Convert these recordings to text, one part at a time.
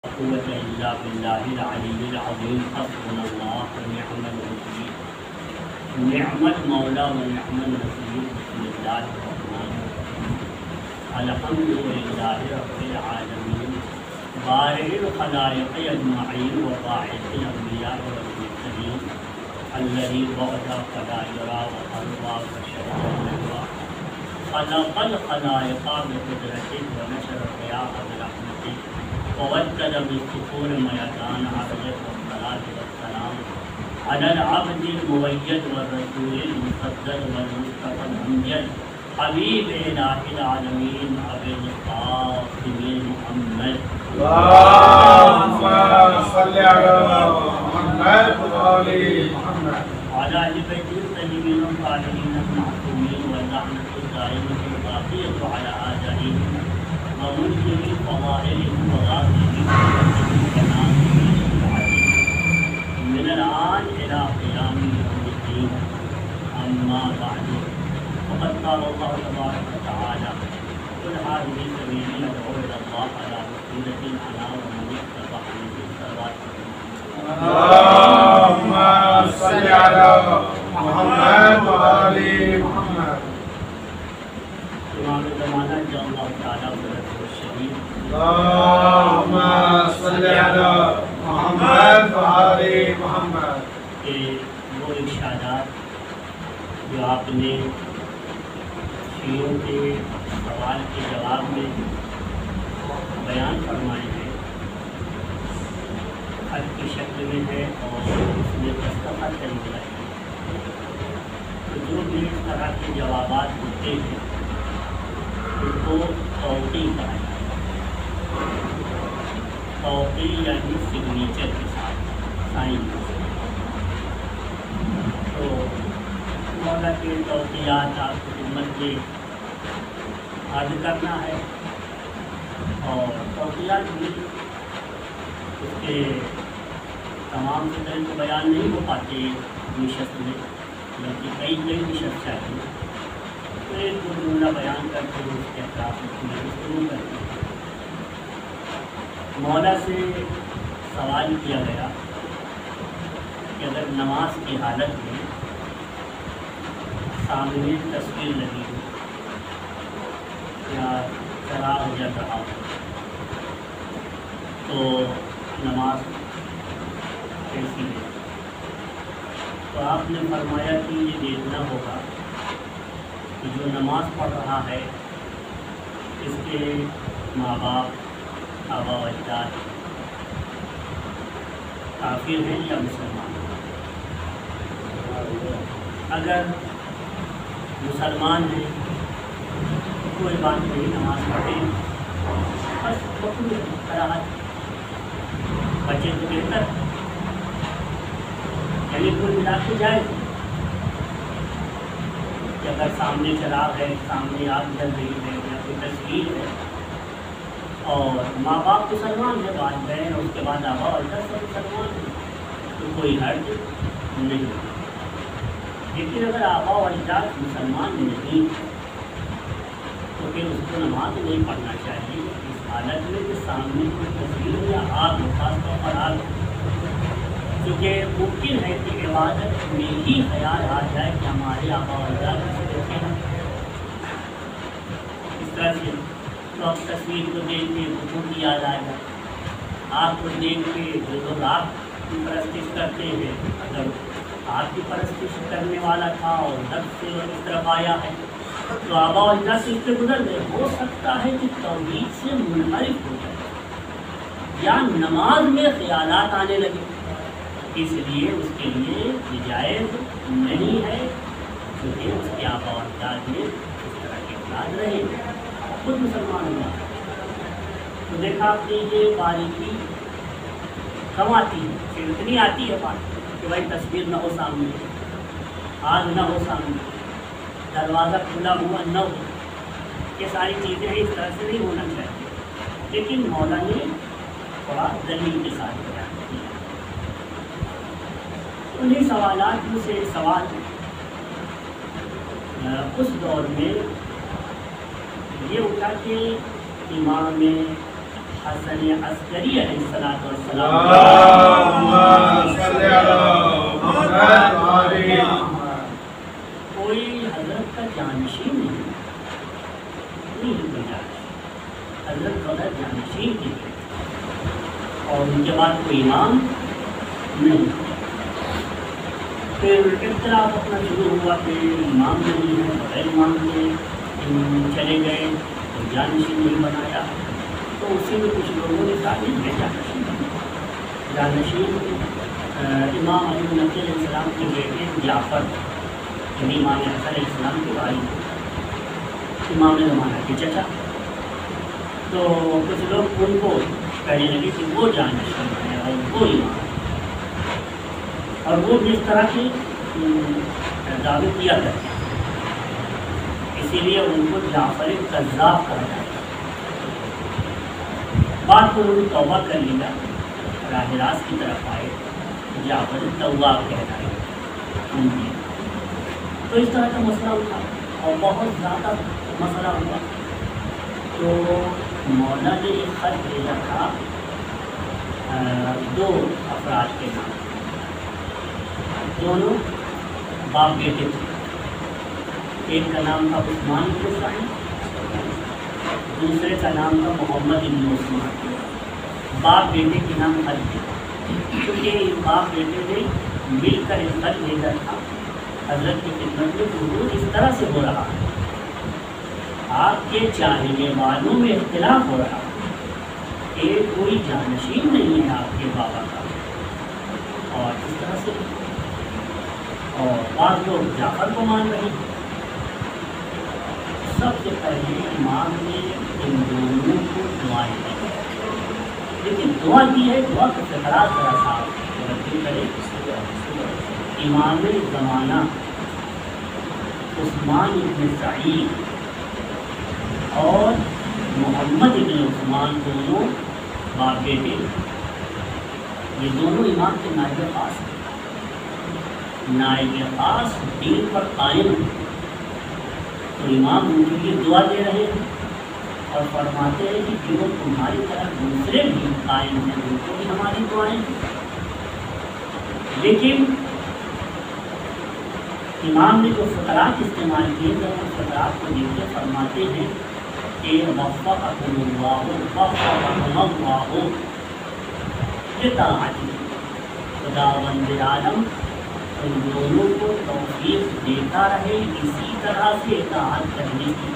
قوة إلا بالله العلي العظيم حسبنا الله ونعم الوكيل نعم المولى ونعم النصير بسم الله الرحمن الرحيم الحمد لله رب العالمين بارئ الخلائق أجمعين وباعث الأنبياء والمرسلين الذي بعث فلا يرى وأروى فشهد ويروى خلق الخلائق بقدرته ونشر الرياح برحمته ووجد بالسكون ميدان عرضه والصلاة والسلام على العبد المؤيد والرسول المسدد والمصطفى الأمجد حبيب إله العالمين أبي القاسم محمد اللهم صل على محمد وآل محمد وعلى آل بيت الطيبين الطاهرين المعصومين واللعنة الدائمة الباقية على آبائهم وملكهم وفضائلهم وغازهم من الآن إلى قيام يوم الدين أما بعد فقد قال الله تبارك وتعالى قل هذه سبيلي أدعو إلى الله على بصيرة أنا ومن اتبعني في الصراط اللهم صل على محمد وآل محمد امام زمانہ جو اللہ تعالیٰ برکت الشہید اللهم صل على محمد وآل محمد کے وہ ارشادات جو آپ نے شیعوں کے سوال کے جواب میں بیان فرمائے ہیں خط کی شکل میں ہے اور اس میں دستخط کری جائے ہیں تو جو بھی اس طرح کے جوابات ہوتے ہیں ان کو توقیع کہا جاتا ہے توقیع یعنی سگنیچر کے ساتھ سائن تو مولا کے توقیات آپ کی خدمت کے عرض کرنا ہے اور توقیات بھی اس کے تمام فکر کو بیان نہیں ہو پاتے نشست میں بلکہ کئی نشست چاہیے تو ایک دو جملہ بیان کر کے اس کے اطراف میں گفتگو کرتے ہیں مولا سے سوال کیا گیا کہ اگر نماز کی حالت میں سامنے تصویر لگی ہو یا چراغ جل رہا ہو تو نماز کیسی ہے تو آپ نے فرمایا کہ یہ دیکھنا ہوگا کہ جو نماز پڑھ رہا ہے اس کے ماں باپ آبا و اجداد کافر ہیں یا مسلمان ہیں اگر مسلمان ہیں کوئی بات نہیں نماز پڑھیں بس کراہت بچے تو بہتر یعنی کل ملا کے جائے کہ اگر سامنے چراغ ہے سامنے آگ جل رہی ہے یا کوئی تصویر ہے اور ماں باپ مسلمان ہے والدین اور اس کے بعد آبا اور سب مسلمان ہیں تو کوئی حرج نہیں لیکن اگر آبا و اجداد مسلمان نہیں تو پھر اس کو نماز نہیں پڑھنا چاہیے اس حالت میں کہ سامنے کوئی تصویر یا آگ خاص طور پر آگ کیونکہ ممکن ہے کہ عبادت میں ہی خیال آ جائے کہ ہمارے آبا و اجداد اسے دیکھیں اس طرح سے تو اب تصویر کو دیکھ کے حکم کی یاد آئے گا آگ کو دیکھ کے جو لوگ آگ کی پرستش کرتے ہیں اگر آپ کی پرستش کرنے والا تھا اور نفس سے اس طرف آیا ہے تو آبا و اجداد سے اس سے گزر گئے ہو سکتا ہے کہ توحید سے منحرف ہو جائے یا نماز میں خیالات آنے لگے اس لیے اس کے لیے جائز نہیں ہے کیونکہ اس کے آبا و اجداد میں اس طرح کے خیال رہے خود مسلمان ہوا تو دیکھا آپ نے یہ باریکی کم آتی ہے پھر اتنی آتی ہے بات کہ بھائی تصویر نہ ہو سامنے آگ نہ ہو سامنے دروازہ کھلا ہوا نہ ہو یہ ساری چیزیں اس طرح سے نہیں ہونا چاہیے لیکن مولا نے تھوڑا دلیل کے ساتھ بیان کیا انہیں سوالات میں سے ایک سوال اس دور میں یہ اٹھا کہ امام हसन अस्करी अलैहिस्सलातु वस्सलाम कोई हजरत का जानशीन नहीं, हजरत का जानशीन नहीं, और उनके बाद कोई इमाम नहीं। फिर इख्तिलाफ अपना शुरू हुआ कि इमाम नहीं है, बगैर इमाम के चले गए, तो जानशीन नहीं बनाया। तो उसी में कुछ लोगों ने तालीम है जानशीन इमाम अली नबी अलैहिस्सलाम के बेटे जाफ़र, इमाम हसन अलैहिस्सलाम के भाई, इमाम ज़माना के चचा। तो कुछ लोग उनको कहने लगे कि वो जानशीन है और वो इमाम, और वो भी इस तरह की दावे किया करते हैं, इसीलिए उनको जाफ़र कज़्ज़ाब कहा जाता है। बात को उन्होंने तौबा कर लिया, राह रास्त की तरफ आए, जाफ़र तव्वाब कहलाए उनकी। तो इस तरह का मसला उठा और बहुत ज़्यादा मसला हुआ। तो मौला ने एक ख़त भेजा था दो अफराद के नाम, दोनों बाप बेटे थे। एक का नाम था उस्मान इब्न साइद, दूसरे का नाम था मोहम्मद इब्न उस्मान। बाप बेटे के नाम खत थे, क्योंकि बाप बेटे ने मिलकर एक खत भेजा था हजरत की खिदमत में। हुजूर इस तरह से हो रहा है, आपके चाहने वालों में इख्तिलाफ हो रहा है, एक कोई जानशीन नहीं है आपके बाबा का, और इस तरह से और बाद लोग जाफ़र को मान रहे हैं। सबसे पहले इमाम ने इन दोनों को दुआएं दी, लेकिन दुआ की है, दुआ का सकरात जरा साफ करे। इमाम ज़माना उस्मान इब्न सईद और मोहम्मद इब्न उस्मान दोनों बाप बेटे, ये दोनों इमाम के नायब खास हैं। नायब खास दीन पर कायम, तो इमाम उनके लिए दुआ दे रहे हैं और फरमाते हैं कि जो तुम्हारी तरह दूसरे भी कायम हैं उनको भी हमारी दुआएं। लेकिन इमाम ने जो फ़क़रात इस्तेमाल किए थे उन फ़क़रात को देखते फरमाते हैं कि खुदावंद आलम उन दोनों को तौफीक देता रहे इसी तरह से इताअत करने की।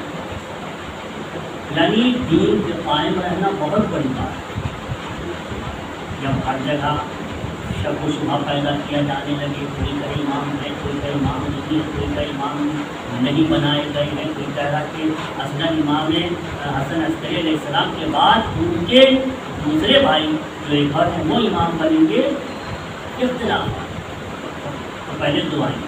यानी दीन के कायम रहना बहुत बड़ी बात है। जब हर जगह शक व शुबहा पैदा किया जाने लगे, कोई का इमाम है, कोई का इमाम नहीं है, कोई का इमाम नहीं बनाए गए हैं, कोई कह रहा कि असलन इमाम हसन अस्करी अलैहिस्सलाम के बाद उनके दूसरे भाई जो एक और हैं वो इमाम बनेंगे, इख्तिलाफ। तो पहले दुआएं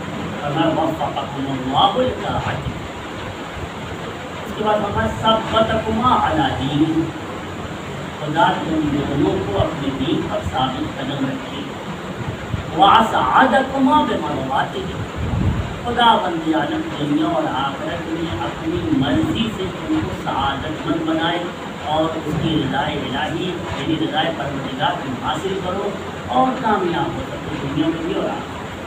उसके बाद हमारा सब्बतकुमा अला दीन, खुदा तुम दोनों को अपने दीन पर साबित कदम रखे। वासअदकुमा बिमरवातिही, खुदा बंद आलम दुनिया और आखिरत में अपनी मर्जी से तुमको सआदतमंद बनाए और उसकी रज़ाए इलाही यानी रज़ाए परवरदिगार तुम हासिल करो और कामयाब हो सको दुनिया में भी और आखिरत।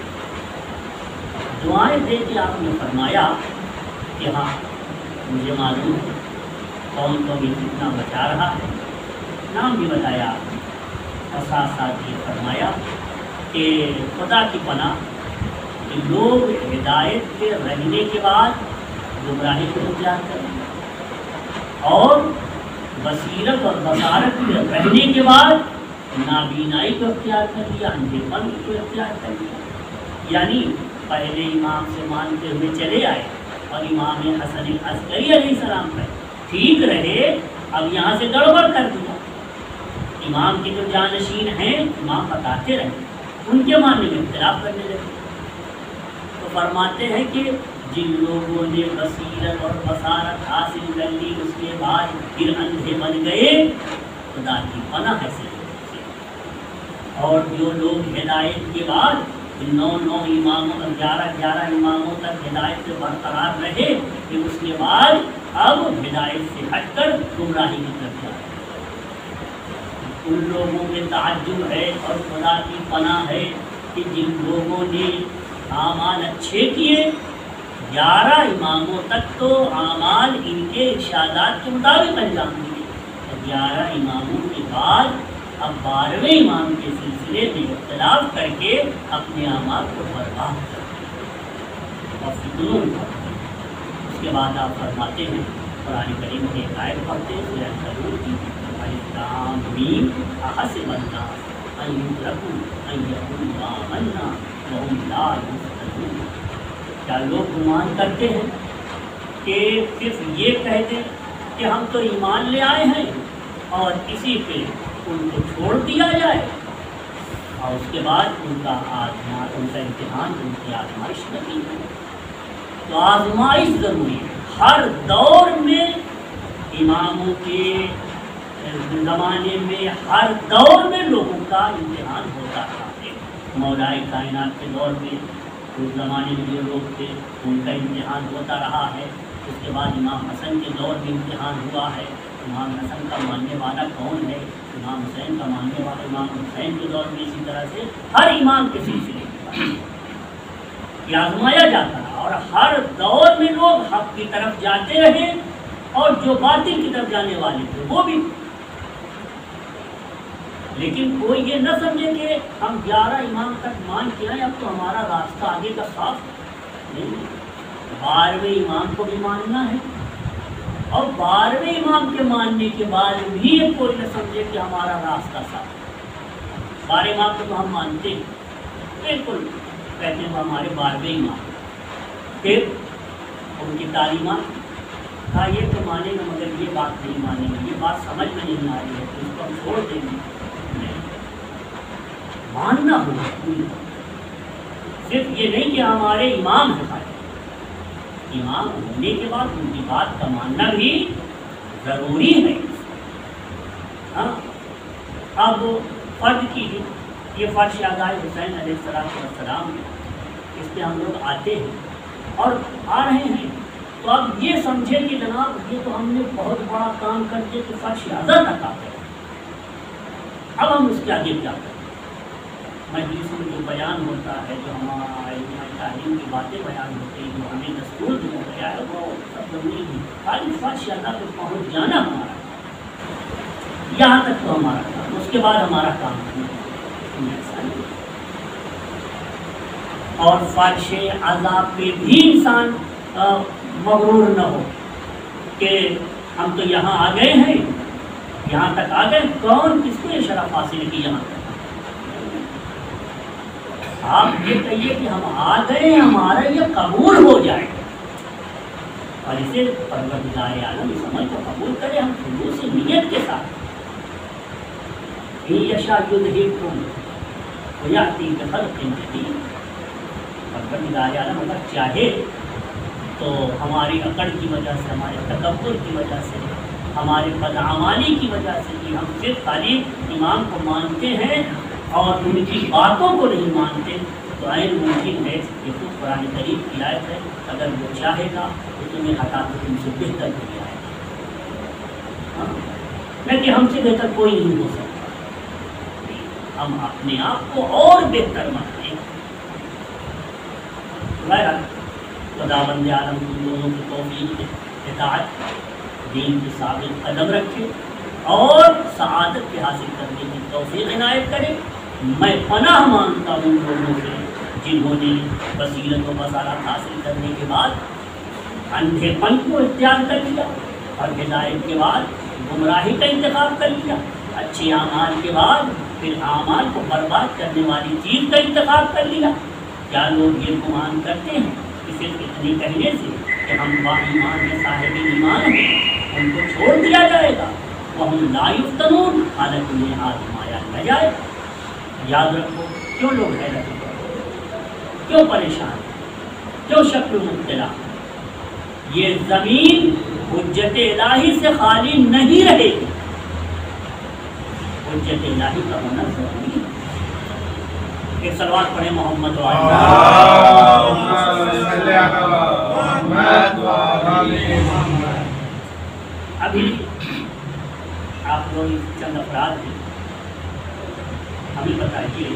दुआएं दे के आपने फरमाया कि हाँ मुझे मालूम है कौन कौन ये कितना बचा रहा है, नाम भी बताया और साथ साथ ये फरमाया कि खुदा की पनाह कि लोग हिदायत के रहने के बाद गुमराही को इख्तियार करें और बसीरत और बसारत में रहने के बाद नाबीनाई को इख्तियार कर लिया, अंधेपन को इख्तियार कर लिया। यानी पहले इमाम से मानते हुए चले आए और इमाम हसन अस्करी अलैहिस्सलाम पर ठीक रहे, अब यहाँ से गड़बड़ कर दिया। इमाम के जो जानशीन हैं इमाम बताते रहे, उनके मानने में इख्तिलाफ करने लगे। तो फरमाते हैं कि जिन लोगों ने बसीरत और बसारत हासिल कर ली उसके बाद फिर अंधे बन गए, खुदा की पनाह है। और जो लोग हिदायत के बाद 9 इमामों 11 इमामों तक हिदायत से बरकरार रहे, फिर उसके बाद अब हिदायत से हटकर गुमराही की तरफ जा रहे। उन लोगों में ताज्जुब है और खुदा की पनाह है कि जिन लोगों ने आमाल अच्छे किए, 11 इमामों तक तो आमाल इनके इरशादात के मुताबिक अंजाम दिए, और 11 इमामों के बाद अब 12वें इमाम के सिलसिले में इख्तिलाफ करके अपने आमाल को बर्बाद कर और फितनों में। उसके बाद आप फरमाते हैं, कुरान करीम की एक आयत पढ़ते हैं सूरह अनकबूत की, अलिफ-लाम मीम अहसिबन्ना अन युतरकू अन यक़ूलू आमन्ना व हुम ला युफ्तनून। क्या लोग गुमान करते हैं कि सिर्फ ये कह दें कि हम तो ईमान ले आए हैं और इसी पे उनको छोड़ दिया जाए और उसके बाद उनका इम्तिहान, उनकी आजमाइश नहीं है। तो आजमाइश ज़रूरी है। हर दौर में इमामों के ज़माने में हर दौर में लोगों का इम्तिहान होता रहा है। मौलाए कायनात के दौर में उस ज़माने में जो लोग थे उनका इम्तिहान होता रहा है। उसके बाद इमाम हसन के दौर में इम्तिहान हुआ है। इमाम हसन का मानने वाला कौन है, इमाम हुसैन का मानने वाला, इमाम हुसैन के दौर में इसी तरह से हर इमाम के सिलसिले में आजमाया जाता रहा और हर दौर में लोग हक की तरफ जाते रहे और जो बातिल की तरफ जाने वाले थे वो भी। लेकिन कोई ये न समझे कि हम 11 इमाम तक मान के आए, अब तो हमारा रास्ता आगे का साफ नहीं। 12वें इमाम को भी मानना है और 12वें इमाम के मानने के बाद भी कोई न समझे कि हमारा रास्ता साफ है। 12 इमाम को तो हम मानते हैं, बिल्कुल कहते हैं हमारे 12वें इमाम। फिर उनकी तालीमात का ये तो मानेंगे मगर ये बात नहीं मानेंगे, ये बात समझ में नहीं आ रही है तो इसको हम छोड़ देंगे। नहीं, मानना होगा। सिर्फ ये नहीं कि हमारे इमाम हैं, इमाम होने के बाद उनकी बात का मानना भी ज़रूरी है। हाँ, अब फ़र्ज कीजिए, ये फ़र्श अदाए हुसैन अलैहिस्सलाम, इस पर हम लोग आते हैं और आ रहे हैं तो अब ये समझे कि जनाब ये तो हमने बहुत बड़ा काम कर दिया कि फ़र्श अज़ा तक आ गए, अब हम उसके आगे क्या करें। मजलिस में जो बयान होता है, जो हमारी तालीम की बातें बयान होती हैं, जो हमें दस्तूर दिया गया है, वो सब ज़रूरी है। खाली फ़र्श अज़ा तक पहुँच जाना हमारा, यहाँ तक तो हमारा काम, उसके बाद हमारा काम नहीं। और फ़र्श अज़ा पे भी इंसान मगरूर न हो कि हम तो यहाँ आ गए हैं, यहाँ तक आ गए। कौन किसको ये शरफ हासिल की यहाँ तक? आप ये कहिए कि हम आ गए, हमारा ये कबूल हो जाए और इसे परवरदिगार आलम इस अमल को कबूल करे हम खुलूस से नियत के साथ। यशा युद्धिकुम वयाती बिखल्क़िन जदीद, परवरदिगार आलम अगर चाहे तो हमारी अकड़ की वजह से, हमारे तकब्बुर की वजह से, हमारे बदआमाली की वजह से कि हम सिर्फ खाली इमाम को मानते हैं और उनकी बातों को नहीं मानते, तो ऐन मुमकिन है कि खुद कुरान करीम की आयत है, अगर वो चाहेगा तो तुम्हें हटा तो तुमसे बेहतर नहीं आएगा। लेकिन हमसे बेहतर कोई नहीं हो सकता, हम अपने आप को और बेहतर मानते हैं। खुदावंद आलम तुम लोगों की तौफीक इताअत दीन की साबित कदम रखे और सआदत के हासिल करने की तौफीक इनायत करे। मैं पनाह मांगता हूँ लोगों से जिन्होंने बसीरत व बसारत हासिल करने के बाद अंधेपन को इख्तियार कर लिया और हिदायत के बाद गुमराही का इंतखाब कर लिया, अच्छे आमाल के बाद फिर आमाल को बर्बाद करने वाली चीज़ का इंतखाब कर लिया। क्या लोग ये गुमान करते हैं कि सिर्फ इतनी कहने से कि हम बाईमान या साहिब ईमान हैं उनको छोड़ दिया जाएगा, वह हम ला युफ्तनून, हालत में आजमाया न जाए। याद रखो, क्यों लोग हैरत में, क्यों परेशान, क्यों शक में मुब्तला? ये ज़मीन हुज्जत इलाही से खाली नहीं रहेगी, हुज्जत इलाही का होना ज़रूरी है। एक सलवात पढ़े मोहम्मद अभी आप लोग चंद अफराद हैं ہمیں بتائیے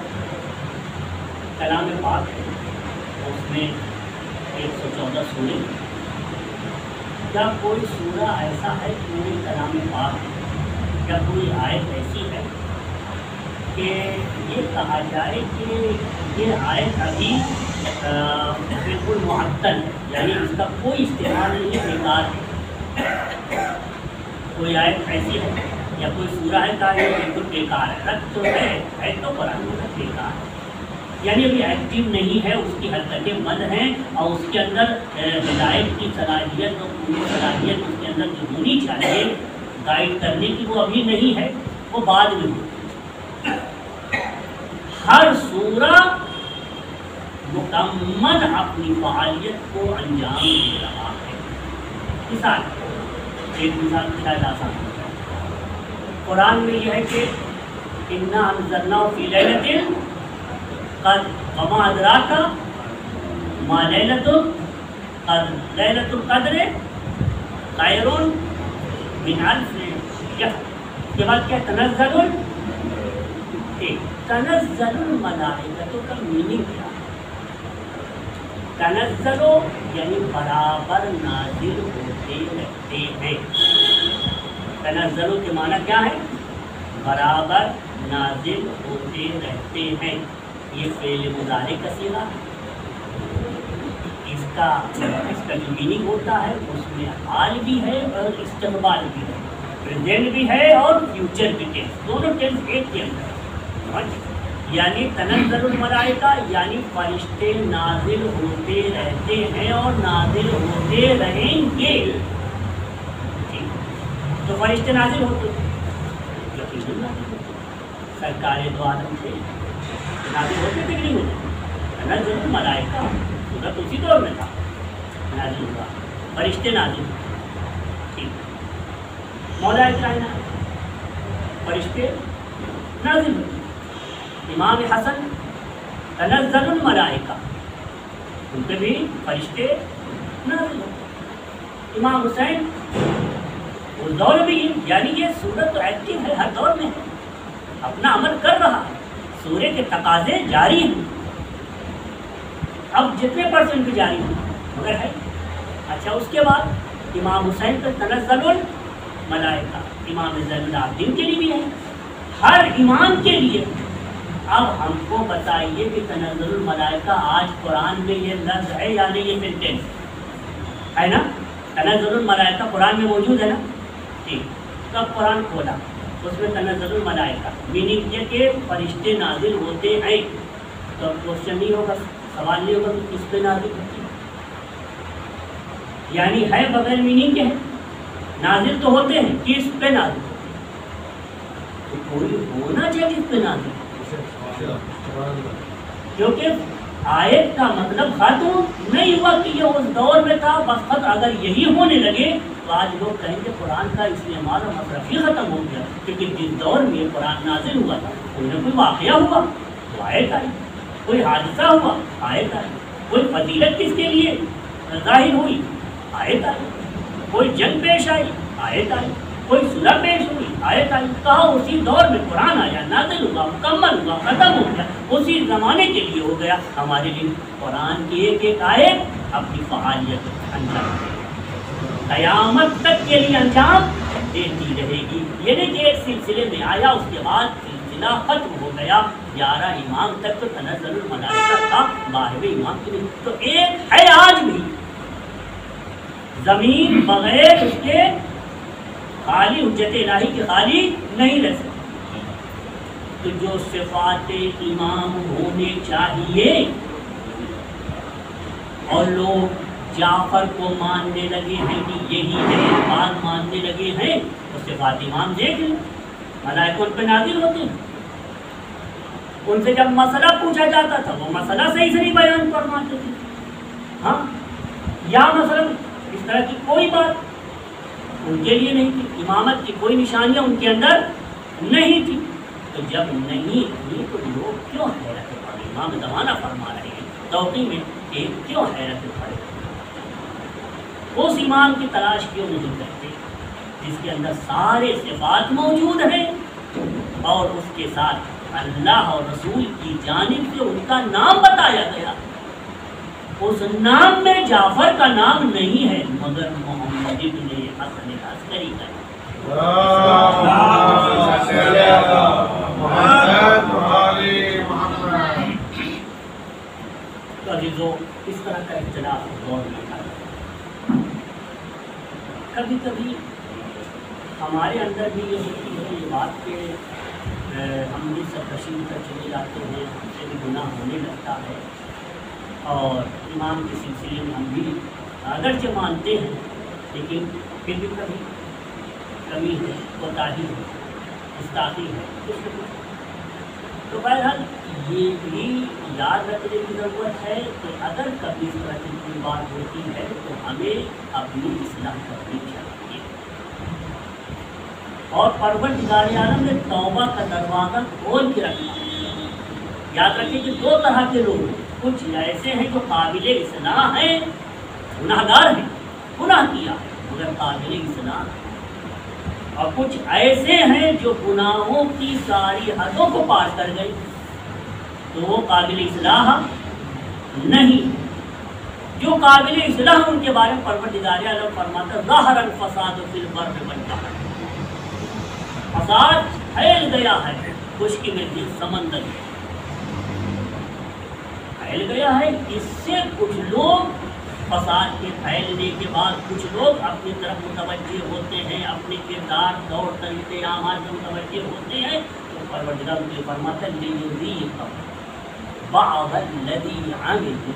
کلام پاک ہے اس میں 114 سورے، کیا کوئی سورہ ایسا ہے کہ وہ کلام پاک ہے؟ کیا کوئی آیت ایسی ہے کہ یہ کہا جائے کہ یہ آیت ابھی بالکل معطل ہے، یعنی اس کا کوئی استعمال نہیں ہے، بیکار ہے؟ کوئی آیت ایسی ہے یا کوئی سورہ ہے کہ یہ بالکل بیکار ہے؟ رد تو ہے تو قرآن میں بیکار ہے، یعنی ابھی ایکٹیو نہیں ہے، اس کی حرکتیں بند ہیں اور اس کے اندر ہدایت کی صلاحیت اور پوری صلاحیت اس کے اندر جو ہونی چاہیے گائیڈ کرنے کی وہ ابھی نہیں ہے، وہ بعد میں ہوتی ہے۔ ہر سورہ مکمل اپنی فعالیت کو انجام دے رہا ہے۔ مثال ایک مثال شاید آسان ہو جائے، قرآن میں یہ ہے کہ اِنَّا أَنزَلْنَاهُ فِي لَيْلَةٍ قد وما ادراک ما لیلۃ القدر، لیلۃ القدر خیر من الف شہر۔ کے بعد کیا تنزل تنزل الملائکۃ کا میننگ کیا؟ تنزل یعنی برابر نازل ہوتے رہتے ہیں۔ تنزل کے معنی کیا ہے؟ برابر نازل ہوتے رہتے ہیں۔ یہ فعل مضارع کا صیغہ ہے، اس کا جو میننگ ہوتا ہے اس میں حال بھی ہے اور استقبال بھی ہے، پریزنٹ بھی ہے اور فیوچر بھی ٹینس، دونوں ٹینس ایک کے اندر ہے۔ یعنی تنزل الملائکہ یعنی فرشتے نازل ہوتے رہتے ہیں اور نازل ہوتے رہیں گے۔ تو فرشتے نازل ہوتے سرکار دو عالم تھے، نازل ہوتے تھے کہ نہیں ہوتے؟ تنزل الملائکہ سورت اسی دور میں تھا، نازل ہوا، فرشتے نازل ہوئے۔ مولا کائنات فرشتے نازل ہوئے۔ امام حسن تنزل الملائکہ، ان پہ بھی فرشتے نازل ہوئے۔ امام حسین اس دور میں ہی، یعنی یہ سورت تو ایکٹیو ہے، ہر دور میں ہے، اپنا عمل کر رہا ہے، سورے کے تقاضے جاری ہیں، اب جتنے پرسنٹ بھی جاری ہیں مگر ہے۔ اچھا اس کے بعد امام حسین پر تنزل الملائکہ، امام زین العابدین کے لیے بھی ہے، ہر امام کے لیے۔ اب ہم کو بتائیے کہ تنزل الملائکہ آج قرآن میں یہ لفظ ہے یا نہیں؟ یہ سینٹینس ہے نا، تنزل الملائکہ قرآن میں موجود ہے نا؟ ٹھیک، تب قرآن کھولا اس میں تنزل الملائکہ میننگ یہ کہ فرشتے نازل ہوتے ہیں، تو کوشچن نہیں ہوگا، سوال نہیں ہوگا کہ کس پہ نازل ہوتے ہیں، یعنی ہے بغیر میننگ کے ہے، نازل تو ہوتے ہیں، کس پہ نازل ہوتے ہیں؟ تو کوئی ہونا چاہیے کس پہ نازل، کیونکہ آیت کا مطلب ختم نہیں ہوا کہ یہ اس دور میں تھا بس خط اگر یہی ہونے لگے تو آج لوگ کہیں گے قرآن کا استعمال اور مصرف ہی ختم ہو گیا، کیونکہ جس دور میں یہ قرآن نازل ہوا تھا کوئی نہ کوئی واقعہ ہوا تو آیت آئی، کوئی حادثہ ہوا آیت آئی، کوئی فضیلت کس کے لیے ظاہر ہوئی آیت آئی، کوئی جنگ پیش آئی آیت آئی، کوئی صلح پیش ہوئی آیت آئی، کہا اسی دور میں قرآن آیا، نازل ہوا، مکمل ہوا، ختم ہو گیا، اسی زمانے کے لیے ہو گیا۔ ہمارے لیے قرآن کی ایک ایک آیت اپنی فعالیت انجام دے گی، قیامت تک کے لیے انجام دیتی رہے گی۔ یہ نہیں کہ ایک سلسلے میں آیا اس کے بعد سلسلہ ختم ہو گیا، 11 امام تک تو تنزل الملائکہ تھا، 12ویں امام کے لیے تو ایک ہے آج بھی۔ زمین بغیر اس کے خالی حجت الہی کے خالی نہیں رہ سکتی، تو جو صفات امام ہونے چاہیے اور لوگ جعفر کو ماننے لگے ہیں کہ یہی ہے، بات ماننے لگے ہیں، تو صفات امام دیکھ لیں، ملائکہ ان پہ نازل ہوتے ہیں، ان سے جب مسئلہ پوچھا جاتا تھا وہ مسئلہ صحیح سے نہیں بیان فرماتے تھے، ہاں، یا مثلا اس طرح کی کوئی بات ان کے لیے نہیں تھی، امامت کی کوئی نشانیاں ان کے اندر نہیں تھی، تو جب نہیں تھی تو لوگ کیوں حیرت پڑے؟ امام زمانہ فرما رہے ہیں توقی میں کہ کیوں حیرت پڑے، اس امام کی تلاش کیوں نہیں کرتے جس کے اندر سارے صفات موجود ہیں اور اس کے ساتھ अल्लाह और रसूल की जानिब से उनका नाम बताया गया, उस नाम में जाफर का नाम नहीं है मगर मोहम्मद इब्न हसन अस्करी का। तो अजीजों, इस तरह का इख्तिलाफ दौर में था। कभी कभी हमारे अंदर भी ये होती है ये बात कि हम भी सरकशी कर चले जाते हैं, हमसे भी गुनाह होने लगता है और इमाम के सिलसिले में हम भी अगरचे मानते हैं लेकिन फिर भी कभी कमी है, कोताही है, गुस्ताखी है, कुछ न कुछ। तो बहरहाल ये भी याद रखने की ज़रूरत है कि अगर कभी इस तरह की कोई बात होती है तो हमें अपनी इस्लाह करनी चाहिए। और परवरदिगार आलम ने तौबा का दरवाज़ा खोल के रखा। याद रखिए कि दो तरह के लोग, कुछ ऐसे हैं जो काबिल इस्लाह हैं, गुनाहगार हैं, गुनाह किया है मगर काबिल इस्लाह है, और कुछ ऐसे हैं जो गुनाहों की सारी हदों को पार कर गए तो वो काबिल इस्लाह नहीं। जो काबिल इस्लाह उनके बारे में परवरदिगार आलम फरमाता ज़ाहरल फ़साद फिल बर्रि वल बहर, फसाद फैल गया है खुश्की में भी, समंदर में फैल गया है। इससे कुछ लोग फसाद के फैलने के बाद कुछ लोग अपनी तरफ मुतवज्जे होते हैं, अपने किरदार तौर तरीके आमाल में मुतवज्जे होते हैं। तो परवरदिगार उनके फरमाता लियुज़ीक़हुम बअज़ल्लज़ी अमिलू,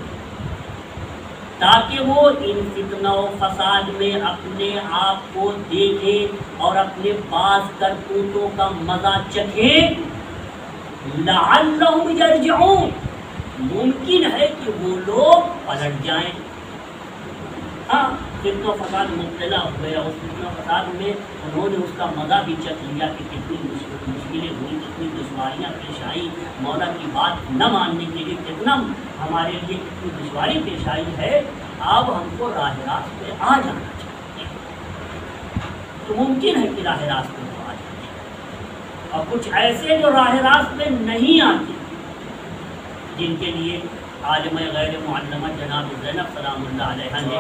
ताकि वो इन फितना और फसाद में अपने आप को देखें और अपने बाज़ करतूतों का मज़ा चखें। लअल्लहुम यरजिऊन, मुमकिन है कि वो लोग पलट जाएं। हाँ, फितना फसाद मुब्तला हो गया, उस फितना फसाद में उन्होंने उसका मज़ा भी चख लिया कि कितनी मुश्किलें हुई, कितनी दुश्वारियाँ पेश आई, मौला की बात न मानने के लिए कितना हमारे लिए कितनी दुश्वारी पेश आई है। अब हमको राह रास्त पे आ जाना चाहिए। तो मुमकिन है कि राह रास्त पे आ जाए। और कुछ ऐसे जो राह रास्त पे नहीं आते, जिनके लिए आलिम गैर मुअल्लमा जनाब ज़ैनब सलामुल्लाह अलैहा ने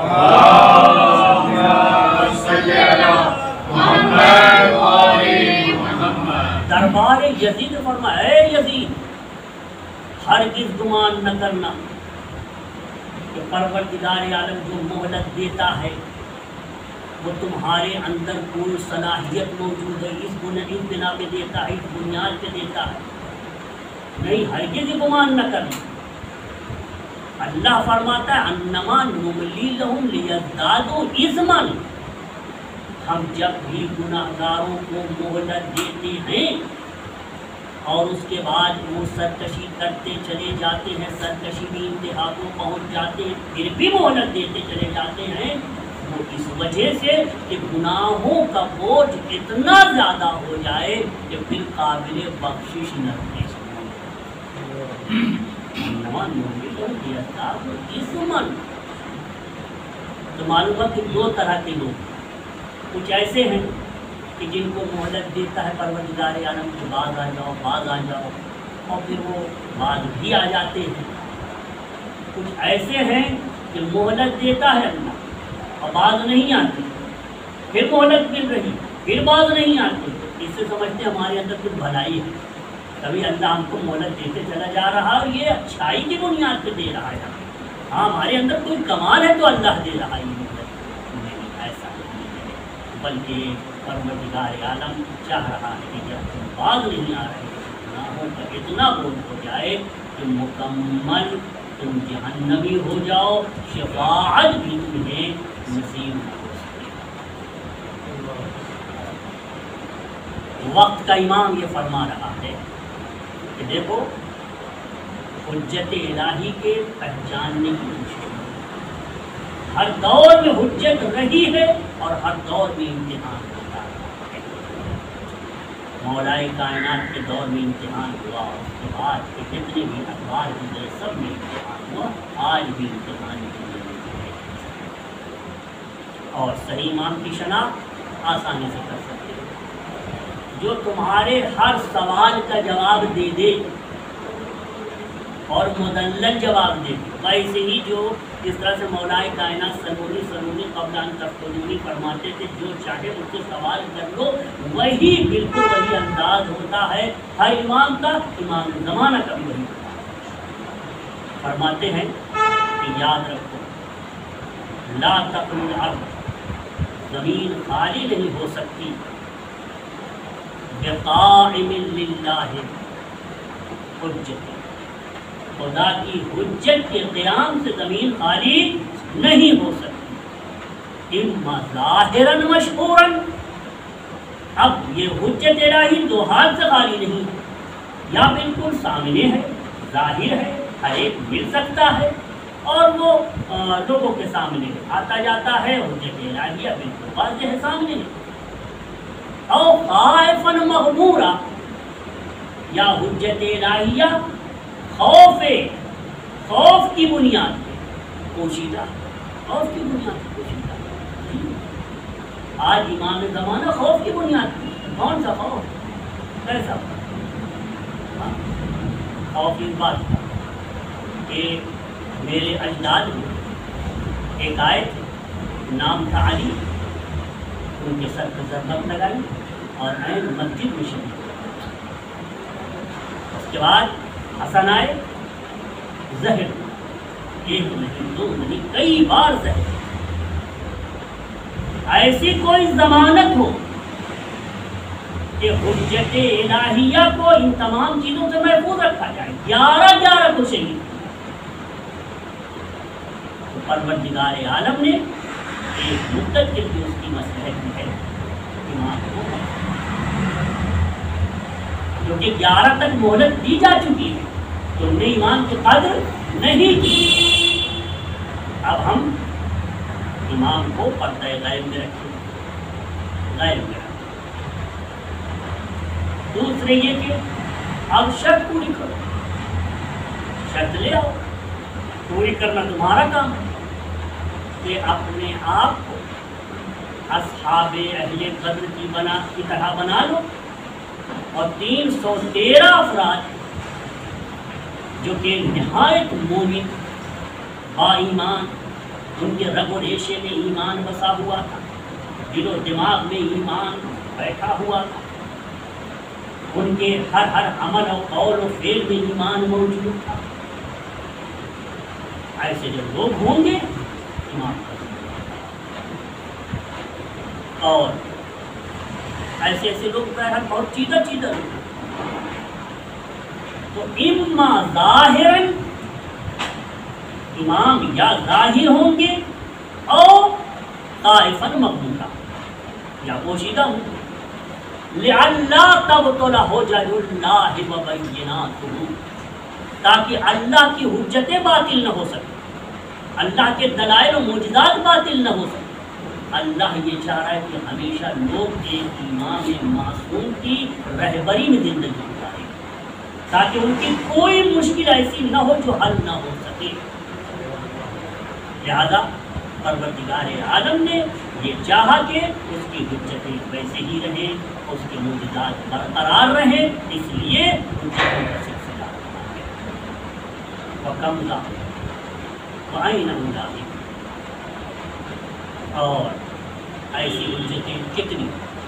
दरबार यजीद फरमाया, ऐ यजीद हरगिज़ गुमान न करना कि परवरदिगार आलम जो मोहलत देता है वो तुम्हारे अंदर कोई सलाहियत मौजूद है, इस बिना पे देता है, इस बुनियाद पे देता है। नहीं, हरगिज़ गुमान न करना। अल्लाह फरमाता है अन्नमा नुमली लहुम लियज़दादू इज़्मन, हम जब भी गुनाहगारों को मोहलत देते हैं और उसके बाद वो सरकशी करते चले जाते हैं, सरकशी भी इंतहा को पहुँच जाते हैं, फिर भी मोहलत देते चले जाते हैं, वो इस वजह से कि गुनाहों का बोझ इतना ज़्यादा हो जाए कि फिर काबिल बख्शिश न रहे। तो मालूम है कि दो तरह के लोग, कुछ ऐसे हैं कि जिनको मोहलत देता है परवरदिगार आलम के बाज आ जाओ, बाज आ जाओ, और फिर वो बाज भी आ जाते हैं। कुछ ऐसे हैं कि मोहलत देता है अल्लाह और बाज नहीं आती, फिर मोहलत मिल रही, फिर बाज नहीं आती। इससे समझते हमारे अंदर कुछ भलाई है, तभी अल्लाह हमको मोहलत देते चला जा रहा है, ये अच्छाई की बुनियाद पे दे रहा है। हाँ, हमारे अंदर कोई कमाल है तो अल्लाह दे रहा है मोहलत, नहीं ऐसा नहीं है, बल्कि परवरदिगार आलम चाह रहा है कि जब तुम बाज नहीं आ रहे, गुनाहों का इतना बोझ हो जाए कि मुकम्मल तुम जहन्नमी हो जाओ, शफाअत भी तुम्हें नसीब न हो सके। वक्त का इमाम ये फरमा रहा है कि देखो, हुज्जत इलाही के पहचानने की कोशिश, हर दौर में हुज्जत रही है और हर दौर में इम्तिहान होता है। मौलाए कायनात के दौर में इम्तिहान हुआ, उसके बाद के जितने भी अखबार गुजरे सब में इम्तिहान हुआ, आज भी इम्तिहान है। और सही इमाम की शनाख्त आसानी से कर सकते हैं। جو تمہارے ہر سوال کا جواب دے دے اور مدلل جواب دے دے، ویسے ہی جو جس طرح سے مولائے کائنات سلونی قبل ان تفتنونی فرماتے تھے، جو چاہے اس سے سوال کر لو، وہی بالکل وہی انداز ہوتا ہے ہر امام کا، امام زمانہ کا بھی وہی ہوتا ہے۔ فرماتے ہیں کہ یاد رکھو، لا تقل الارض، زمین خالی نہیں ہو سکتی، بقائم للہ حجت، خدا کی حجت کے قیام سے زمین خالی نہیں ہو سکتی، اما ظاہراً مشہوراً، اب یہ حجت الہی دو حال سے خالی نہیں ہے، یا بالکل سامنے ہے، ظاہر ہے، ہر ایک مل سکتا ہے اور وہ لوگوں کے سامنے آتا جاتا ہے، حجت الہیہ بالکل واضح ہے، سامنے ہے، او خائفا مغمورا، یا حجت الہیہ خوف کی بنیاد پہ پوشیدہ، خوف کی بنیاد پہ پوشیدہ۔ آج امام زمانہ خوف کی بنیاد پہ، کون سا خوف؟ کیسا خوف؟ اس بات کا کہ میرے اجداد میں ایک آئے تھے، نام تھا علی، ان کے سر پہ ضربت لگائی اور عین مسجد میں شہید ہوئے۔ اس کے بعد حسن آئے، زہر، ایک نہیں دو نہیں کئی بار زہر۔ ایسی کوئی ضمانت ہو کہ حجت الہیہ کو ان تمام چیزوں سے محفوظ رکھا جائے، 11 کو شہید، تو پروردگار عالم نے ایک مدت کے لیے اس کی مصلحت میں ہے امام کو، کیونکہ 11 تک مہلت دی جا چکی ہے، تو انہیں ایمان کی قدر نہیں کی۔ اب ہم امام کو پردہ غیب میں رکھیں، غیب میں رکھیں۔ دوسرے یہ کہ اب شرط پوری کرو، شرط لے آؤ، پوری کرنا تمہارا کام ہے کہ اپنے آپ کو اصحاب اہل قدر کی طرح بنا لو، اور 313 افراد جو کہ نہایت مومن با ایمان، ان کے رگ و ریشے میں ایمان بسا ہوا تھا، دل و دماغ میں ایمان بیٹھا ہوا تھا، ان کے ہر عمل و قول و فعل میں ایمان موجود تھا، ایسے جو لوگ ہوں گے ایمان، اور ایسے لوگ بہرحال بہت چیدہ لوگ، تو اما ظاہراً، امام یا ظاہر ہوں گے، اور خائفاً مغمورا، یا پوشیدہ ہوں گے، لئلا تبطل حجج اللہ وبیناتہ، تاکہ اللہ کی حجتیں باطل نہ ہو سکیں، اللہ کے دلائل و معجزات باطل نہ ہو سکیں۔ اللہ یہ چاہ رہا ہے کہ ہمیشہ لوگ ایک امام معصوم کی رہبری میں زندگی گزاریں، تاکہ ان کی کوئی مشکل ایسی نہ ہو جو حل نہ ہو سکے۔ لہذا پروردگار عالم نے یہ چاہا کہ اس کی حجتیں ویسے ہی رہیں، اس کے معجزات برقرار رہیں، اس لیے حجتوں کا سلسلہ وَكَمْ ذَا وَأَيْنَ مُدَاهِمْ، اور ایسی حجتیں کتنی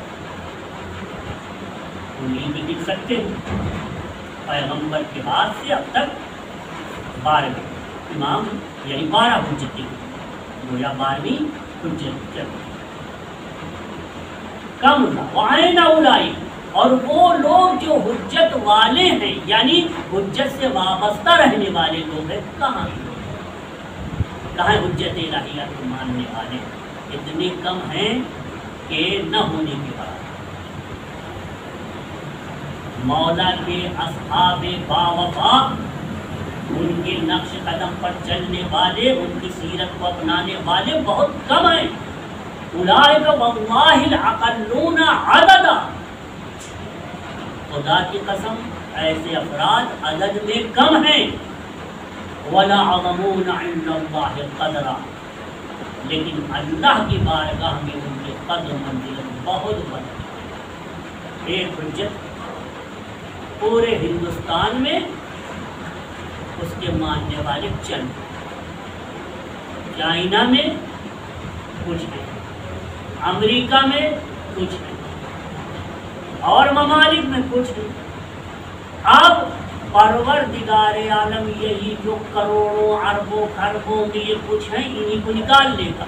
انہیں بھی لکھ سکتے ہیں، پیغمبر کے بعد سے اب تک 12 امام یعنی 12 حجتیں، گویا 12ویں حجت چل رہی۔ کم وعین اولائی، اور وہ لوگ جو حجت والے ہیں، یعنی حجت سے وابستہ رہنے والے لوگ ہیں، کہاں حجت الہیہ کو ماننے والے اتنے کم ہیں کہ نہ ہونے کے بعد مولا کے اصحاب باوفا، ان کے نقش قدم پر چلنے والے، ان کی سیرت کو اپنانے والے بہت کم ہیں۔ اولئک واللہ الاقلون عددا، خدا کی قسم ایسے افراد عدد میں کم ہیں۔ وَلَعَظَمُونَ عِنْدَ اللَّهِ قَدْرًا، لیکن اللہ کی بارگاہ میں ان کے قدر منزلت بہت بڑی۔ ایک حجت پورے ہندوستان میں اس کے ماننے والے چند، چائنا میں کچھ ہیں، امریکہ میں کچھ ہیں، اور ممالک میں کچھ ہیں۔ اب پروردگار عالم یہی جو کروڑوں اربوں خربوں میں یہ کچھ ہیں انہی کو نکال لے گا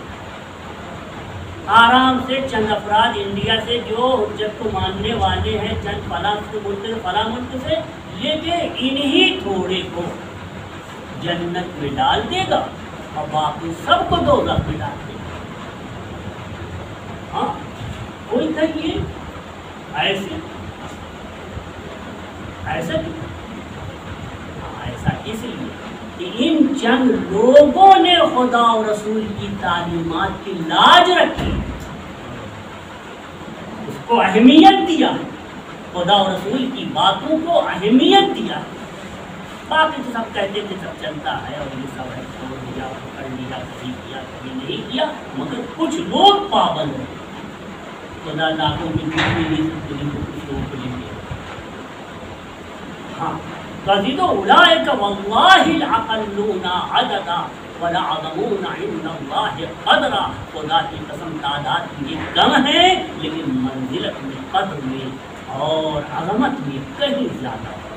آرام سے۔ چند افراد انڈیا سے جو حجت کو ماننے والے ہیں، چند فلاں ملک سے فلاں ملک سے لے کے انہی تھوڑے کو جنت میں ڈال دے گا اور باقی سب کو دوزخ میں ڈال دے گا۔ ہاں کوئی کہیے ایسے ایسا کیوں؟ ایسا اس لیے کہ ان چند لوگوں نے خدا اور رسول کی تعلیمات کی لاج رکھی، اس کو اہمیت دیا، خدا اور رسول کی باتوں کو اہمیت دیا۔ باقی تو سب کہتے تھے سب چلتا ہے اور یہ سب ہے، چھوڑ دیا، پکڑ لیا، کبھی کیا کبھی نہیں کیا، مگر کچھ لوگ پابند ہیں۔ خدا لاکھوں کی کچھ لوگوں کو لے گیا۔ ہاں قَذِدُ أُولَٰئِكَ وَاللَّهِ الْأَقَلُّونَ عَدَدًا وَلَأَعْظَمُونَ عِندَ اللَّهِ قَدْرًا۔ خدا کی قسم تعداد میں کم ہے لیکن منزلت میں، قدر میں اور عظمت میں کہیں زیادہ ہے۔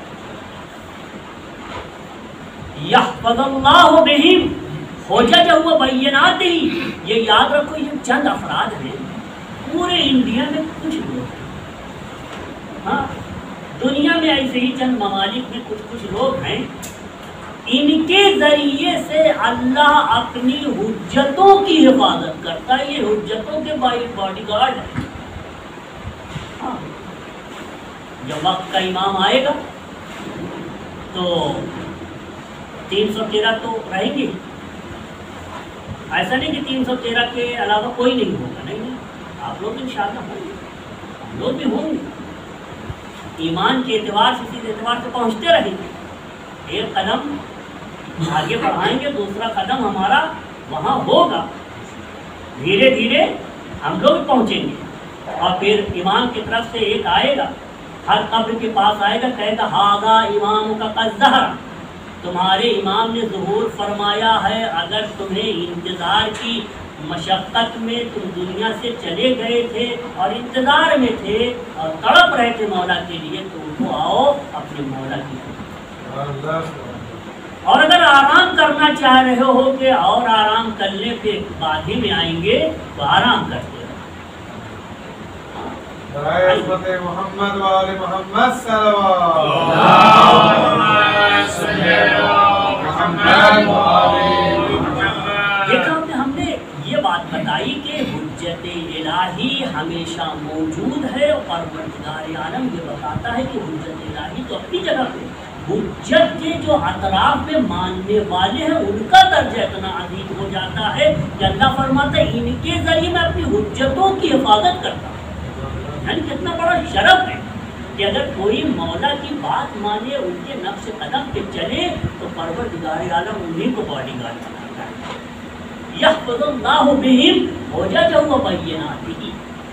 يَحْفَظُ اللَّهُ بِهِمْ حُجَجَهُ وَبَيِّنَاتِهِ۔ یہ یاد رکھو یہ چند افراد ہیں، پورے انڈیا میں کچھ لوگ ہیں، ہاں دنیا میں ایسے ہی چند ممالک میں کچھ لوگ ہیں، ان کے ذریعے سے اللہ اپنی حجتوں کی حفاظت کرتا ہے۔ یہ حجتوں کے باڈی گارڈ ہیں۔ ہاں جب وقت کا امام آئے گا تو 313 تو رہیں گے، ایسا نہیں کہ 313 کے علاوہ کوئی نہیں ہوگا، نہیں، آپ لوگ انشاءاللہ ہوں گے، ہم لوگ بھی ہوں گے۔ ایمان کے اعتبار سے اسی اعتبار سے پہنچتے رہیں گے، ایک قدم آگے بڑھائیں گے، دوسرا قدم ہمارا وہاں ہوگا، دھیرے دھیرے ہم لوگ پہنچیں گے۔ اور پھر امام کی طرف سے ایک آئے گا، ہر قبر کے پاس آئے گا، کہے گا ھذا امامک قد ظہر، تمہارے امام نے ظہور فرمایا ہے۔ اگر تمہیں انتظار کی مشقت میں تم دنیا سے چلے گئے تھے اور انتظار میں تھے اور تڑپ رہے تھے مولا کے لیے، تو اٹھو آؤ اپنے مولا کی طرف۔ اور اگر آرام کرنا چاہ رہے ہو کہ اور آرام کرنے پہ بعد ہی میں آئیں گے تو آرام کرتے رہو۔ محمد وآل محمد صلوات دیکھا ہم نے یہ بات بتائی کہ حجت الہی ہمیشہ موجود ہے، اور پروردگار عالم یہ بتاتا ہے کہ حجت الہی تو اپنی جگہ پہ، حجت کے جو اطراف میں ماننے والے ہیں ان کا درجہ اتنا عظیم ہو جاتا ہے کہ اللہ فرماتا ہے ان کے ذریعے میں اپنی حجتوں کی حفاظت کرتا ہوں۔ یعنی کتنا بڑا شرف ہے کہ اگر کوئی مولا کی بات مانے، ان کے نقش قدم پہ چلے تو پروردگار عالم انہیں کو باڈی گارڈ بناتا ہے۔ یحفظ اللہ بہم حججہ وبیناتہ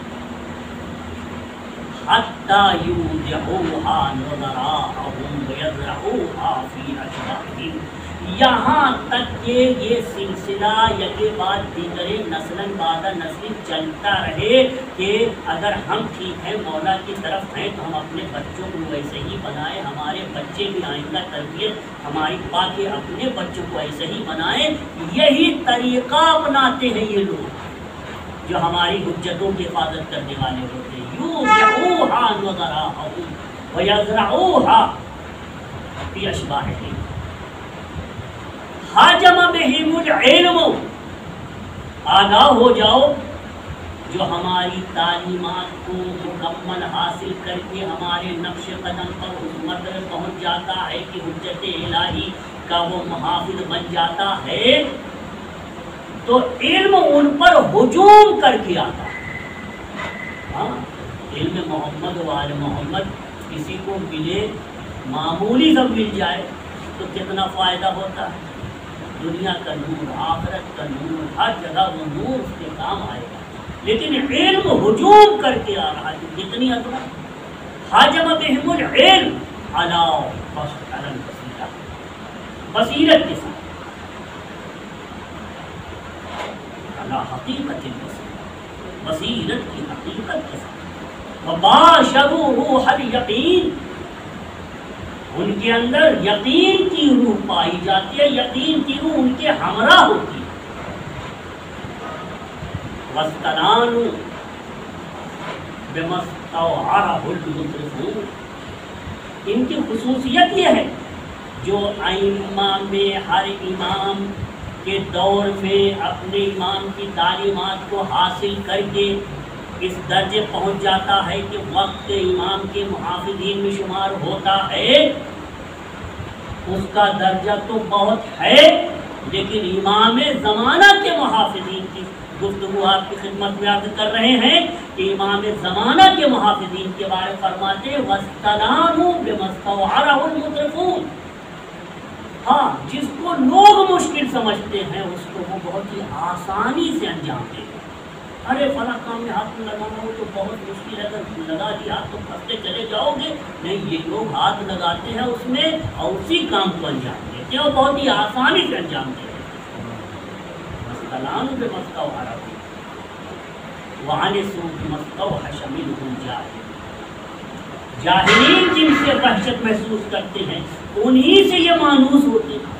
حتی یودعوہا نظراءہم ویزرعوہا فی اشباہہم، یہاں تک کہ یہ سلسلہ یکے بعد دیگرے نسلاً بعد نسل چلتا رہے کہ اگر ہم ٹھیک ہیں مولا کی طرف ہیں تو ہم اپنے بچوں کو ویسے ہی بنائیں، ہمارے بچے بھی آئندہ تربیت ہماری پا کے اپنے بچوں کو ایسے ہی بنائیں۔ یہی طریقہ اپناتے ہیں یہ لوگ جو ہماری حجتوں کی حفاظت کرنے والے ہوتے ہیں۔ یودعوہا نظراءہم ویزرعوہا فی اشباہہم حاجم بہم العلم، آگاہ ہو جاؤ جو ہماری تعلیمات کو مکمل حاصل کر کے ہمارے نقش قدم پر اس مرتبہ پہنچ جاتا ہے کہ حجت الہی کا وہ محافظ بن جاتا ہے، تو علم ان پر ہجوم کر کے آتا ہے۔ ہاں علم محمد و آل محمد کسی کو ملے، معمولی سب مل جائے تو کتنا فائدہ ہوتا ہے۔ دنیا کا نور، آخرت کا نور، ہر جگہ وہ نور اس کے کام آئے گا، لیکن علم ہجوم کر کے آ رہا ہے، کتنی عظمت حاجم بہم العلم علی بصیرت کے ساتھ، علی حقیقت بصیرت کی حقیقت کے ساتھ، وباشروا روح الیقین، ان کے اندر یقین کی روح پائی جاتی ہے، یقین کی روح ان کے ہمراہ ہوتی ہے، واستنانوا بما استوعره المترفون، ان کی خصوصیت یہ ہے جو ائمہ میں ہر امام کے دور میں اپنے امام کی تعلیمات کو حاصل کر کے اس درجے پہنچ جاتا ہے کہ وقت امام کے محافظین میں شمار ہوتا ہے، اس کا درجہ تو بہت ہے، لیکن امام زمانہ کے محافظین کی گفتگو آپ کی خدمت میں عرض کر رہے ہیں کہ امام زمانہ کے محافظین کے بارے فرماتے وَاسْتَنَانُوا بِمَا اسْتَوْعَرَهُ الْمُتْرِفُونَ، ہاں جس کو لوگ مشکل سمجھتے ہیں اس کو وہ بہت ہی آسانی سے انجام دے گا۔ ارے فلاں کام میں ہاتھ لگانا ہو تو بہت مشکل ہے، اگر لگا دیا تو پھنستے چلے جاؤ گے، نہیں، یہ لوگ ہاتھ لگاتے ہیں اس میں اور اسی کام کو انجام دیتے ہیں اور بہت ہی آسانی سے انجام دیتے ہیں۔ وَاسْتَنَانُوا بِمَا اسْتَوْعَرَهُ وَعَنِسُوا بِمَا اسْتَوْحَشَ مِنْهُ الْجَاهِلُونَ، جاہلین جن سے وحشت محسوس کرتے ہیں انہی سے یہ مانوس ہوتے ہیں۔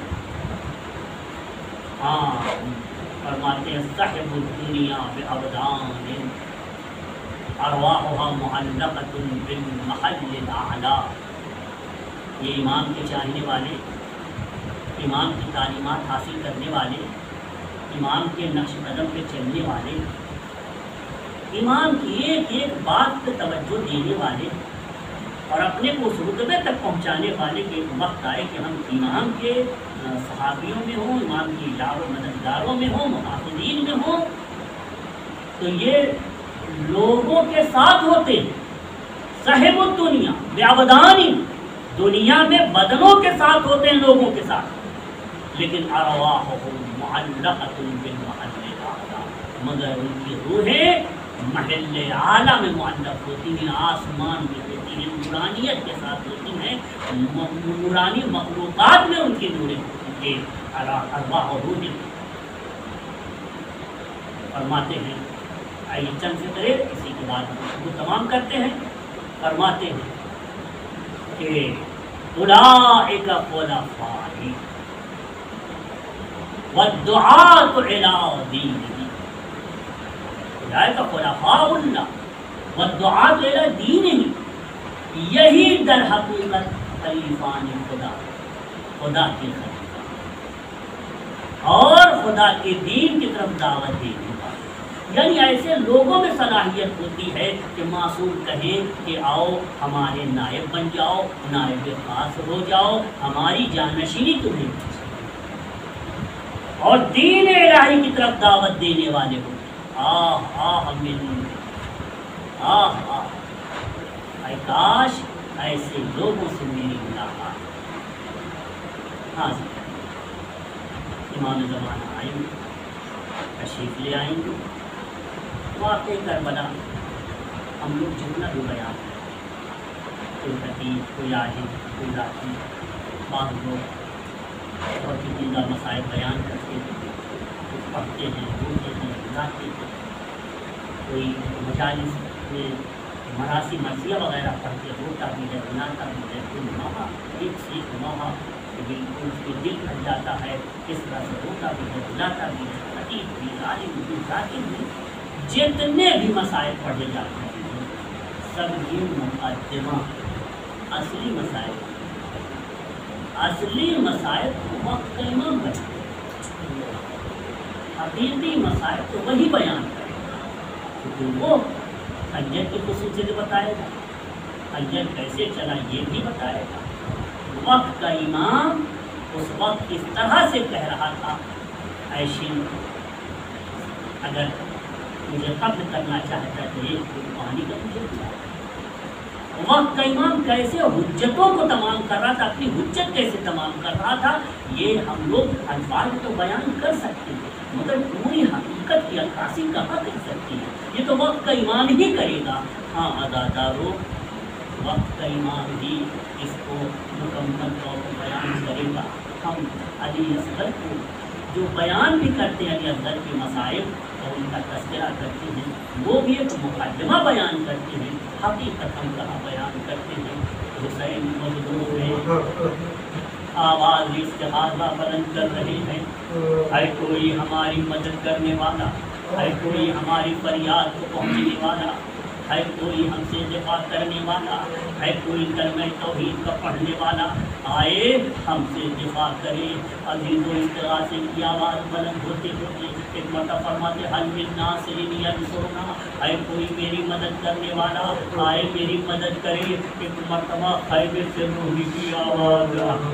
ہاں فرماتے ہیں صاحب الدنیا بأبدان ارواحها معلقۃ بالمحل الاعلی، یہ امام کے چاہنے والے، امام کی تعلیمات حاصل کرنے والے، امام کے نقش قدم پہ چلنے والے، امام کی ایک ایک بات پہ توجہ دینے والے اور اپنے کو اس رتبے تک پہنچانے والے کے وقت آئے کہ ہم امام کے صحابیوں میں ہوں، امام کی یار و مددگاروں میں ہوں، محافظین میں ہوں، تو یہ لوگوں کے ساتھ ہوتے ہیں، صاحب الدنیا بعبدانی، دنیا میں بدنوں کے ساتھ ہوتے ہیں، لوگوں کے ساتھ، لیکن ارواحهم معلقۃ بالمحل الاعلی، مگر ان کی روحیں محل اعلیٰ میں معلق ہوتی ہیں، آسمان میں ہوتی ہیں، نورانیت کے ساتھ ہوتی ہیں، نورانی مخلوقات میں ان کی نوریں ہوتی ہیں، ارواح و روح فرماتے ہیں۔ آئیے چند فقرے اسی کے بعد وہ تمام کرتے ہیں۔ فرماتے ہیں کہ اولئک خلفائی والدعاة إلى دینہ، اولئک خلفاء اللہ والدعاة إلى دینہ، یہی در حقیقت خلیفان خدا، خدا کے خلیفہ اور خدا کے دین کی طرف دعوت دینے والے، یعنی ایسے لوگوں میں صلاحیت ہوتی ہے کہ معصوم کہیں کہ آؤ ہمارے نائب بن جاؤ، نائب خاص ہو جاؤ، ہماری جانشینی تمہیں، اور دین الہی کی طرف دعوت دینے والے ہوں۔ آہ آہ من آہ آہ، اے کاش ایسے لوگوں سے میری ملاقات۔ ہاں امام زمانہ آئیں گے، تشریف لے آئیں گے، واقع کربلا ہم لوگ جتنا بھی بیان ہیں، کوئی حقیق، کوئی عاجز، کوئی ذاتی، بعض لوگ بہت ہی زندہ مسائل بیان کرتے ہیں، کچھ پڑھتے ہیں، بولتے ہیں، بلاتے ہیں، کوئی مجالس میں مراسی مرثیہ وغیرہ پڑھتے ہوتا بھی ہے، بناتا بھی ہے، کوئی موقع ایک سیکھ موقع کہ بالکل اس کے دل بھر جاتا ہے، اس طرح سے ہوتا بھی ہے، بلاتا بھی ہے، حقیق بھی، عالم بھی، ذاکر بھی، جتنے بھی مسائل پڑھے جاتے ہیں سب یہ مقدمہ، اصلی مسائل تو وقت کا امام بنے، حقیقی مسائل تو وہی بیان کرے گا، کیونکہ وہ خنجر کی خصوصیت بتائے گا، خنجر کیسے چلا یہ بھی بتائے گا۔ وقت کا امام اس وقت اس طرح سے کہہ رہا تھا، ایشین اگر مجھے قتل کرنا چاہتا ہے تو ایک پانی کا مجھے دیا۔ وقت کا امام کیسے حجتوں کو تمام کر رہا تھا، اپنی حجت کیسے تمام کر رہا تھا، یہ ہم لوگ الفاظ تو بیان کر سکتے ہیں مگر پوری حقیقت کی عکاسی کہاں کر سکتی ہے، یہ تو وقت کا امام ہی کرے گا۔ ہاں عزادارو वक्त का इमाम ही इसको मुकम्मल तौर पर बयान करेगा। हम अली असगर को जो बयान भी करते हैं अली असगर के मसाइब और उनका तस्करा करते हैं, वो भी एक मुकदमा बयान करते हैं, हकीकत हम कहाँ बयान करते हैं। हुसैन मजबूर है, आवाज़ इस्तिग़ासा बुलंद कर रहे हैं, है कोई हमारी मदद करने वाला, है कोई हमारी फरियाद को पहुँचने वाला, है कोई हमसे दिफा करने वाला, है कोई कलमे तौहीद का पढ़ने वाला, आए हमसे दिफा करे। अजीज़ों इस्तिग़ासे की आवाज़ बुलंद होते होते एक मरतबा फरमाते हल मिन नासिरिन यंसुरना, है कोई मेरी मदद करने वाला, आए मेरी मदद करे। एक मरतबा खैमे से रोने की आवाज़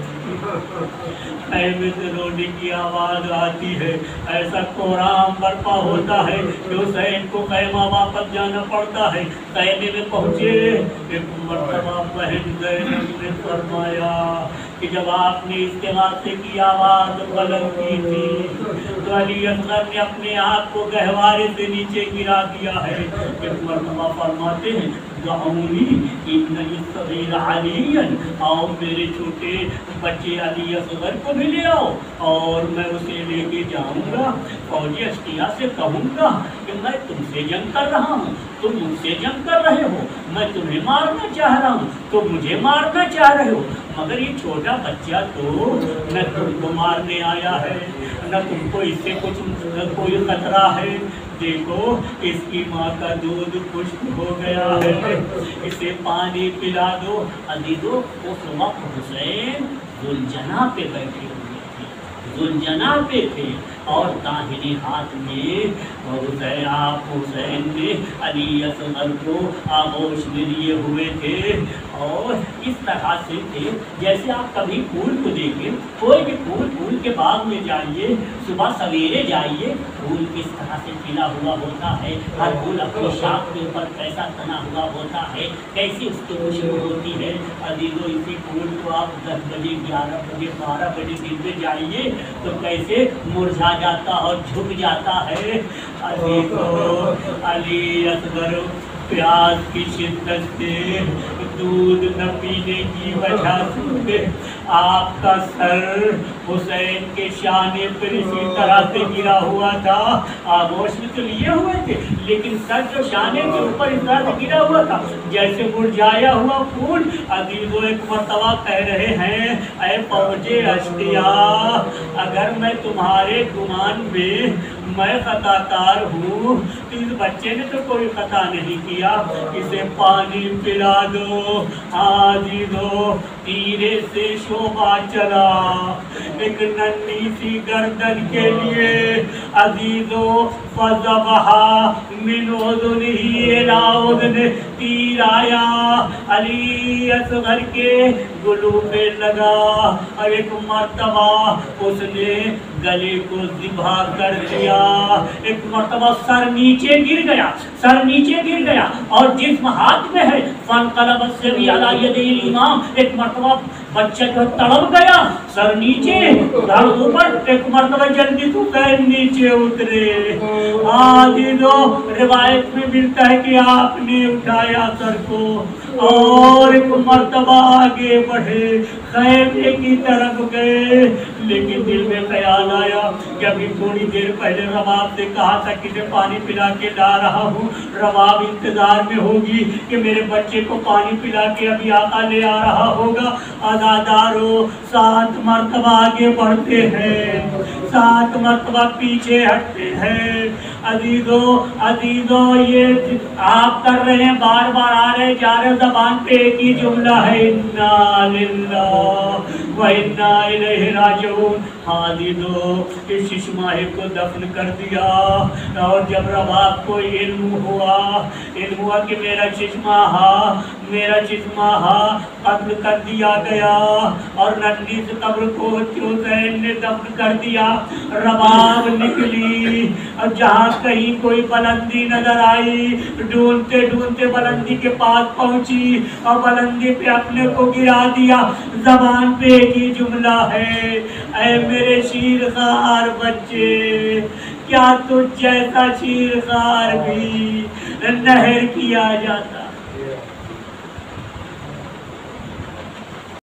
खैमे से रोने की आवाज़ आती है, ऐसा कोहराम बर्पा होता है कि हुसैन को खैमा वापस जाना पड़ता है। खैमे में पहुँचे, एक मरतबा बहन ज़ैनब ने फरमाया कि जब आपने इस्तिग़ासे की आवाज़ बुलंद की थी तो अली असगर ने अपने आप को गहवारे से नीचे गिरा दिया है। एक मरतबा फरमाते हैं दऊनी इन्ना सगीर अलीयन, आओ मेरे छोटे बच्चे अली असगर को भी ले आओ और मैं उसे लेके जाऊंगा, फौजी अश्किया से कहूँगा कि मैं तुमसे जंग कर रहा हूँ, तुम मुझसे जंग कर रहे हो, मैं तुम्हें मारना चाह रहा हूँ, तुम मुझे मारना चाह रहे हो, मगर ये छोटा बच्चा तो न तुमको मारने आया है, न तुमको इससे कुछ कोई खतरा है। देखो इसकी माँ का दूध खुश्क हो गया है, इसे पानी पिला दो। अजीजों उस वक्त हुसैन जुलजना पे बैठे हुए थे, जुलजना पे थे और दाहिने हाथ में हुसैन ने अली असगर को आगोश में लिए हुए थे और इस तरह से थे जैसे आप कभी फूल को देखें, कोई भी फूल के बाग में जाइए, सुबह सवेरे जाइए, फूल किस तरह से खिला हुआ होता है, हर फूल अपनी शाख के ऊपर कैसा तना हुआ होता है, कैसी उसकी खुशबू होती है। अजीजों इसी फूल को आप 10 बजे 11 बजे 12 बजे दिन में जाइए तो कैसे मुरझा जाता और झुक जाता है। अली असगर प्यास की शिद्दत से दूध न पीने की वजह से आपका सर हुसैन के शाने पर इसी तरह से गिरा हुआ था। आगोश में तो लिए हुए थे लेकिन सर जो शाने के ऊपर इस तरह से गिरा हुआ था जैसे मुरझाया हुआ फूल। अजीजों एक मर्तबा कह रहे हैं, ऐ फौजे अश्किया, अगर मैं तुम्हारे गुमान में मैं खताकार हूँ तो इस बच्चे ने तो कोई खता नहीं किया, इसे पानी पिला दो। अजीजों तीरे से शोभा चला एक नन्ही सी गर्दन के लिए। अजीजों फज़बहा मिन उज़ुनिही इला उज़ुनि, तीर आया अली असगर के गुलू पे लगा और एक मर्तबा उसने गले को ज़िबा कर दिया। एक मर्तबा सर नीचे गिर गया, सर नीचे गिर गया और जिस्म हाथ में है। फनक़लब अस्सबी अला यदिल इमाम, एक मर्तबा बच्चा जो तड़प गया, सर नीचे धड़ ऊपर। एक मर्तबा जल्दी तो पैर नीचे उतरे। आजीज़ों रिवायत में मिलता है कि आपने उठाया सर को और एक मर्तबा आगे बढ़े, खैमे की तरफ गए, लेकिन दिल में ख्याल आया कि अभी थोड़ी देर पहले रबाब से कहा था कि मैं पानी पिला के ला रहा हूँ, रबाब इंतजार में होगी कि मेरे बच्चे को पानी पिला के अभी आका ले आ रहा होगा। अज़ादारों 7 मर्तबा आगे बढ़ते हैं, 7 मर्तबा पीछे हटते हैं। अजीजों ये आप कर रहे हैं, बार बार आ रहे जा रहे, ज़बान पे एक ही जुमला है, इन्ना लिल्लाह व इन्ना इलैहि राजिऊन। हाजिदो इस शिशमाह को दफन कर दिया और जब रबाब को इल्म हुआ कि मेरा शिशमाहा कत्ल कर दिया गया और नन्ही से कब्र को हुसैन ने दफन कर दिया। रबाब निकली और जहाँ कहीं कोई बुलंदी नजर आई, ढूंढते ढूंढते बुलंदी के पास पहुंची और बुलंदी पे अपने को गिरा दिया। जबान पे एक ही जुमला है, ऐ मेरे शीरखार बच्चे, क्या तुझ जैसा शीरखार भी नहर किया जाता